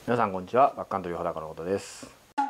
皆さんこんにちは。バックカントリー穂高のことです。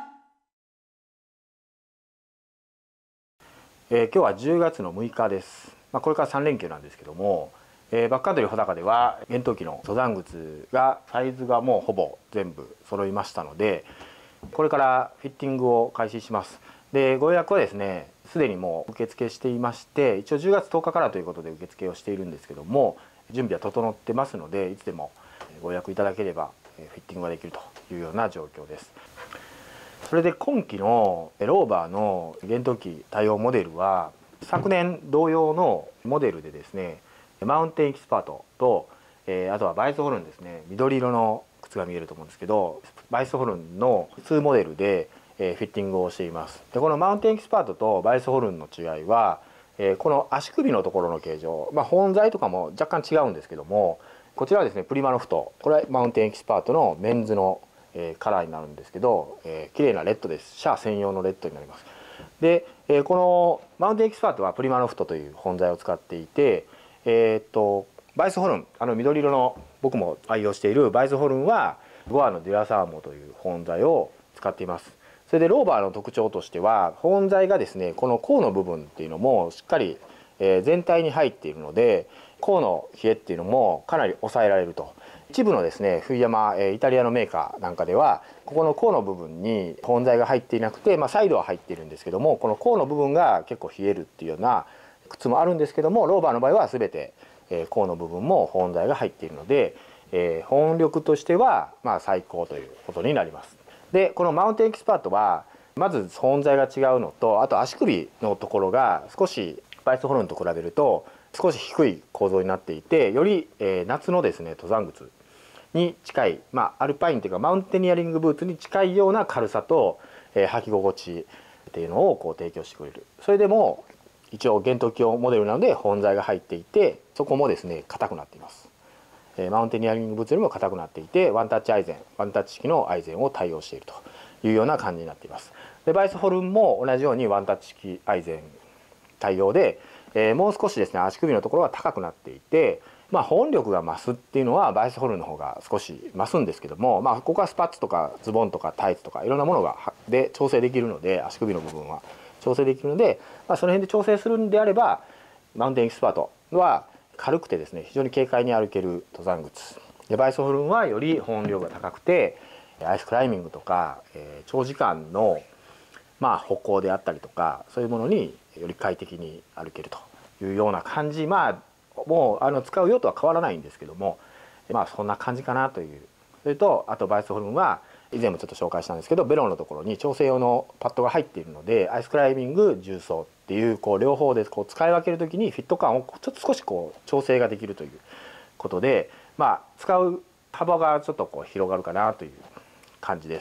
今日は10月の6日です。これから3連休なんですけども、バックカントリー穂高では厳冬期の登山靴がサイズがもうほぼ全部揃いましたので、これからフィッティングを開始します。で、ご予約はですね、すでにもう受付していまして、一応10月10日からということで受付をしているんですけども、準備は整ってますので、いつでもご予約いただければフィッティングができるというような状況です。それで今期のローバーの厳冬期対応モデルは昨年同様のモデルでですね、マウンテンエキスパートと、あとはバイスホルンですね、緑色の靴が見えると思うんですけど、バイスホルンの2モデルでフィッティングをしています。でこのマウンテンエキスパートとバイスホルンの違いは、この足首のところの形状、本材とかも若干違うんですけども、こちらはですねプリマのフト、これはマウンテンエキスパートのメンズのカラーになるんですけど、綺麗なレッドです。シャア専用のレッドになります。で、このマウンテンエキスパートはプリマのフトという本材を使っていて、バイスホルン、緑色の僕も愛用しているバイスホルンはゴアのデュアサーモという本材を使っています。それでローバーの特徴としては本材がですね、この甲の部分っていうのもしっかり全体に入っているので、甲の冷えっていうのもかなり抑えられると。一部のですね冬山イタリアのメーカーなんかではここの甲の部分に本材が入っていなくて、サイドは入っているんですけども、この甲の部分が結構冷えるっていうような靴もあるんですけども、ローバーの場合は全て甲の部分も本材が入っているので、保温力としては最高ということになります。でこのマウンテンエキスパートはまず本材が違うのと、あと足首のところが少しバイスホルンと比べると少し低い構造になっていて、より夏のですね登山靴に近い、アルパインというかマウンテニアリングブーツに近いような軽さと、履き心地っていうのを提供してくれる。それでも一応厳冬期用モデルなので本材が入っていて、そこもですね硬くなっています。マウンテニアリングブーツよりも硬くなっていて、ワンタッチアイゼン、ワンタッチ式のアイゼンを対応しているというような感じになっています。でバイスホルンも同じようにワンタッチ式アイゼン対応で、もう少しですね足首のところが高くなっていて、保温力が増すっていうのはバイスホルンの方が少し増すんですけども、ここはスパッツとかズボンとかタイツとかいろんなものがで調整できるので、足首の部分は調整できるので、その辺で調整するんであればマウンテンエキスパートは軽くてですね非常に軽快に歩ける登山靴で、バイスホルンはより保温量が高くてアイスクライミングとか、長時間の歩行であったりとか、そういうものにより快適に歩けるというような感じ、もう使う用途は変わらないんですけども、そんな感じかなという。それとあとバイスホルンは以前もちょっと紹介したんですけど、ベロのところに調整用のパッドが入っているので、アイスクライミング重装っていう両方で使い分ける時にフィット感をちょっと少し調整ができるということで、使う幅がちょっと広がるかなという感じです。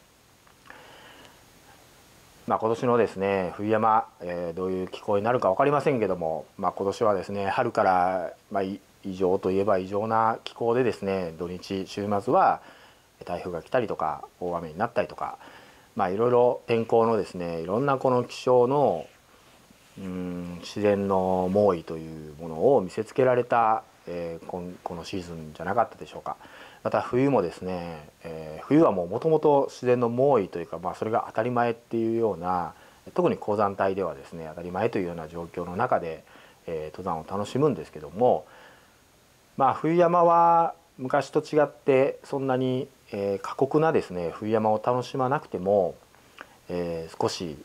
今年のですね冬山、どういう気候になるか分かりませんけども、今年はですね春から、異常といえば異常な気候でですね、土日週末は台風が来たりとか大雨になったりとか、いろいろ天候のですねいろんなこの気象の自然の猛威というものを見せつけられた、このシーズンじゃなかったでしょうか。また冬もですね、冬はもともと自然の猛威というか、それが当たり前っていうような、特に高山帯ではですね当たり前というような状況の中で、登山を楽しむんですけども、冬山は昔と違ってそんなに、過酷なですね冬山を楽しまなくても、少し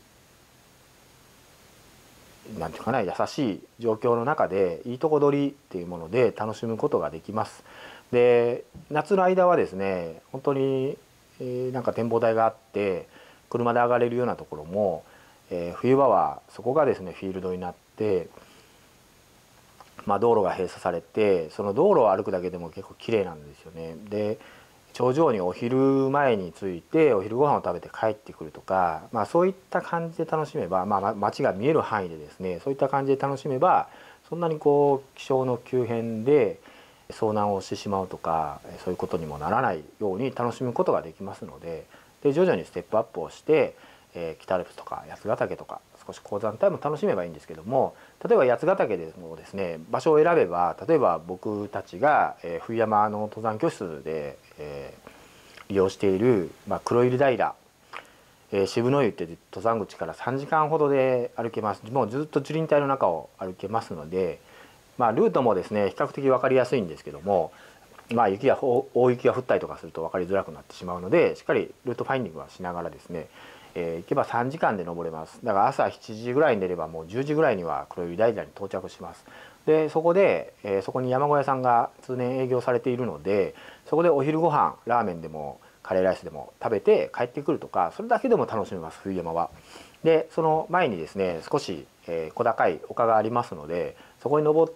なんていうかな優しい状況の中でいいとこ取りっていうもので楽しむことができます。で夏の間はですね本当に、なんか展望台があって車で上がれるようなところも、冬場はそこがですねフィールドになって、道路が閉鎖されて、その道路を歩くだけでも結構綺麗なんですよね。で頂上にお昼前に着いてお昼ご飯を食べて帰ってくるとか、そういった感じで楽しめば、街が見える範囲でですねそういった感じで楽しめば、そんなに気象の急変で遭難をしてしまうとかそういうことにもならないように楽しむことができますので、徐々にステップアップをして、北アルプスとか八ヶ岳とか少し高山帯も楽しめばいいんですけども、例えば八ヶ岳でもですね場所を選べば、例えば僕たちが冬山の登山教室で、 利用している、黒入平、渋野湯って登山口から3時間ほどで歩けます。もうずっと樹林帯の中を歩けますので、ルートもですね比較的分かりやすいんですけども、大雪が降ったりとかすると分かりづらくなってしまうので、しっかりルートファインディングはしながらですね、行けば3時間で登れます。だから朝7時ぐらいに出ればもう10時ぐらいには黒湯平に到着します。でそこで、そこに山小屋さんが通年営業されているので、そこでお昼ご飯ラーメンでもカレーライスでも食べて帰ってくるとか、それだけでも楽しめます、冬山は。でその前にですね少し、小高い丘がありますので、そこに登って、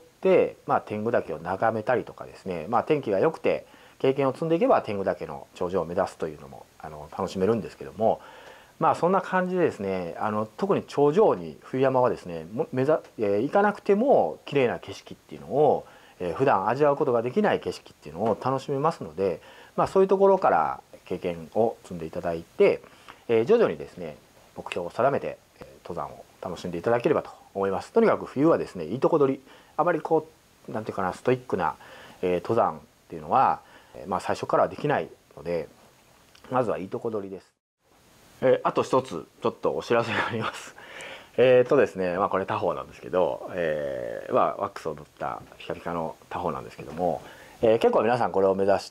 天狗岳を眺めたりとかですね、天気が良くて経験を積んでいけば天狗岳の頂上を目指すというのも楽しめるんですけども、そんな感じでですね、特に頂上に冬山はですね行かなくても綺麗な景色っていうのを、普段味わうことができない景色っていうのを楽しめますので、そういうところから経験を積んでいただいて、徐々にですね目標を定めて登山を楽しんでいただければと思います。とにかく冬はですねいいとこ取り、あまりこうなんていうかなストイックな、登山っていうのは、最初からはできないので、まずはいいとこ取りです。あと一つちょっとお知らせがあります。ですね、これ他方なんですけど、ワックスを塗ったピカピカの他方なんですけども、結構皆さんこれを目指して、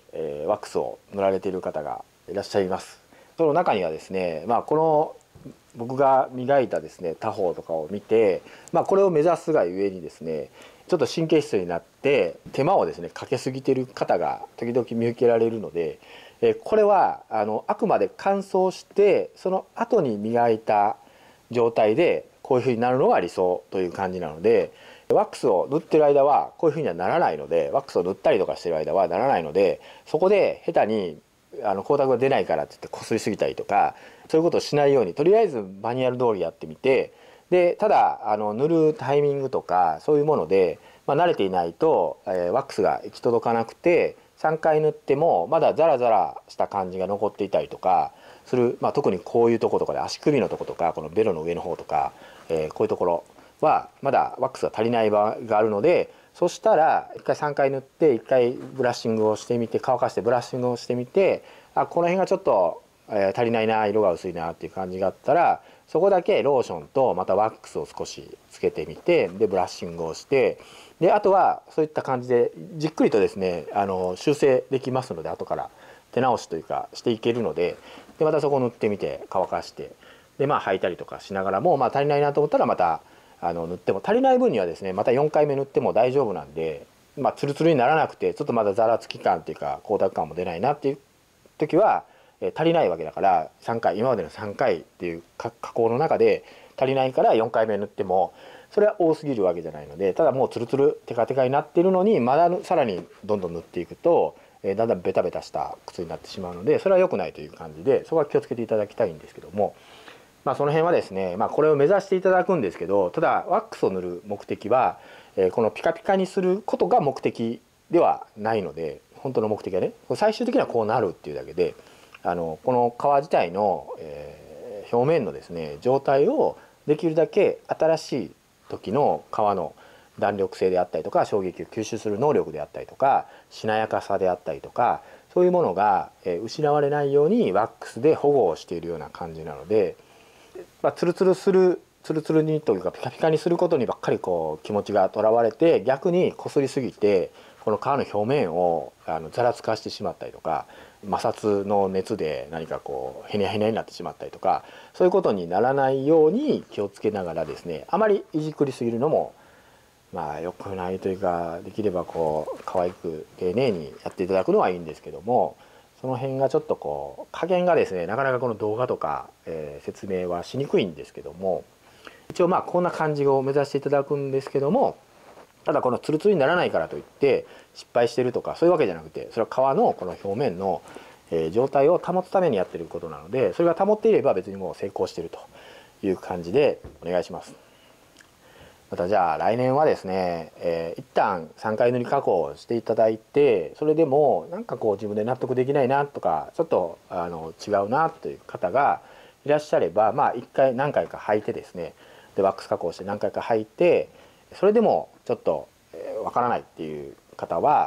ワックスを塗られている方がいらっしゃいます。その中にはですね、この僕が磨いたですね他方とかを見て、これを目指すがゆえにですねちょっと神経質になって手間をですねかけすぎてる方が時々見受けられるので、これはあくまで乾燥してその後に磨いた状態でこういうふうになるのが理想という感じなので、ワックスを塗ってる間はこういうふうにはならないので、ワックスを塗ったりとかしてる間はならないので、そこで下手に光沢が出ないからって言ってこすりすぎたりとかそういうことをしないように、とりあえずマニュアル通りやってみて、でただ塗るタイミングとかそういうもので、慣れていないと、ワックスが行き届かなくて3回塗ってもまだザラザラした感じが残っていたりとかする、特にこういうとことかで足首のとことかこのベロの上の方とか、こういうところはまだワックスが足りない場合があるので、そしたら1回3回塗って1回ブラッシングをしてみて、乾かしてブラッシングをしてみて、この辺がちょっと、足りないな、色が薄いなっていう感じがあったら、そこだけローションとまたワックスを少しつけてみて、でブラッシングをして、であとはそういった感じでじっくりとですね修正できますので、後から手直しというかしていけるので、でまたそこを塗ってみて乾かして、で履いたりとかしながらも、足りないなと思ったらまた塗っても、足りない分にはですねまた4回目塗っても大丈夫なんで、ツルツルにならなくてちょっとまだざらつき感っていうか光沢感も出ないなっていう時は、足りないわけだから3回、今までの3回っていう加工の中で足りないから4回目塗ってもそれは多すぎるわけじゃないので、ただもうツルツルテカテカになっているのにまださらにどんどん塗っていくと、だんだんベタベタした靴になってしまうので、それは良くないという感じで、そこは気をつけていただきたいんですけども、その辺はですね、これを目指していただくんですけど、ただワックスを塗る目的は、このピカピカにすることが目的ではないので、本当の目的はね最終的にはこうなるっていうだけで、この革自体の、表面のですね状態をできるだけ新しい時の革の弾力性であったりとか衝撃を吸収する能力であったりとかしなやかさであったりとか、そういうものが失われないようにワックスで保護をしているような感じなので、ツルツルにというかピカピカにすることにばっかりこう気持ちがとらわれて、逆にこすりすぎてこの皮の表面をざらつかしてしまったりとか、摩擦の熱で何かこうヘニャヘニャになってしまったりとか、そういうことにならないように気をつけながらですね、あまりいじくりすぎるのも良くないというか、できればこう可愛く丁寧にやっていただくのはいいんですけども、その辺がちょっとこう加減がですねなかなかこの動画とか、説明はしにくいんですけども、一応こんな感じを目指していただくんですけども、ただこのツルツルにならないからといって失敗してるとかそういうわけじゃなくて、それは皮のこの表面の状態を保つためにやってることなので、それが保っていれば別にもう成功してるという感じでお願いします。またじゃあ来年はですね、一旦3回塗り加工をしていただいて、それでもなんかこう自分で納得できないなとかちょっと違うなという方がいらっしゃれば、1回何回か履いてですね、でワックス加工して何回か履いて、それでもちょっとわからないっていう方は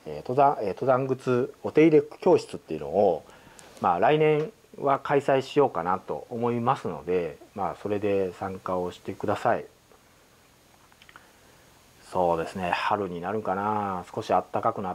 登山靴お手入れ教室っていうのを、来年は開催しようかなと思いますので、それで参加をしてください。そうですね、春になるかな。少し暖かくなって、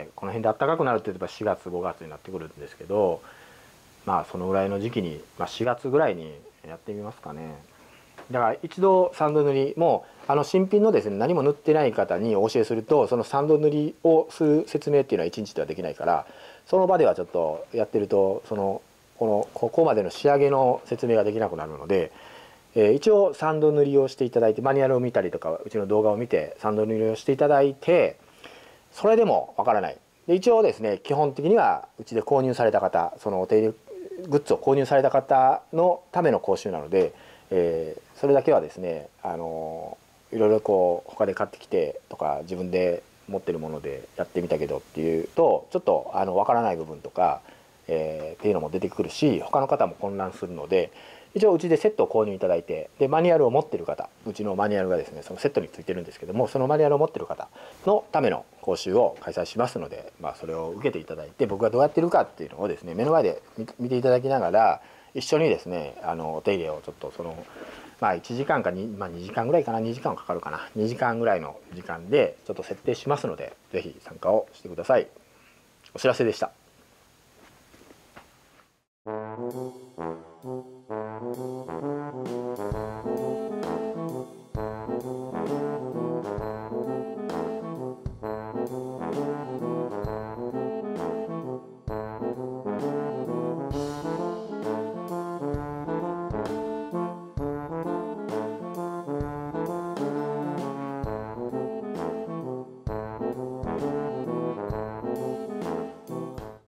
この辺で暖かくなるって言えば4月5月になってくるんですけど、そのぐらいの時期に、4月ぐらいにやってみますかね。だから一度3度塗りも新品のですね、何も塗ってない方にお教えすると、その3度塗りをする説明っていうのは1日ではできないから、その場ではちょっとやってるとここまでの仕上げの説明ができなくなるので、一応3度塗りをしていただいて、マニュアルを見たりとかうちの動画を見て3度塗りをしていただいて、それでもわからない。で一応ですね、基本的にはうちで購入された方、そのお手入れグッズを購入された方のための講習なので、それだけはですね、いろいろ他で買ってきてとか自分で持ってるものでやってみたけどっていうと、ちょっとわからない部分とか、っていうのも出てくるし、他の方も混乱するので、一応うちでセットを購入いただいて、でマニュアルを持ってる方、うちのマニュアルがですねそのセットについてるんですけども、そのマニュアルを持ってる方のための講習を開催しますので、それを受けていただいて、僕がどうやってるかっていうのをですね目の前で見ていただきながら、一緒にですねお手入れをちょっと1時間か2時間ぐらいかな、2時間かかるかな、2時間ぐらいの時間でちょっと設定しますので、是非参加をしてください。お知らせでした。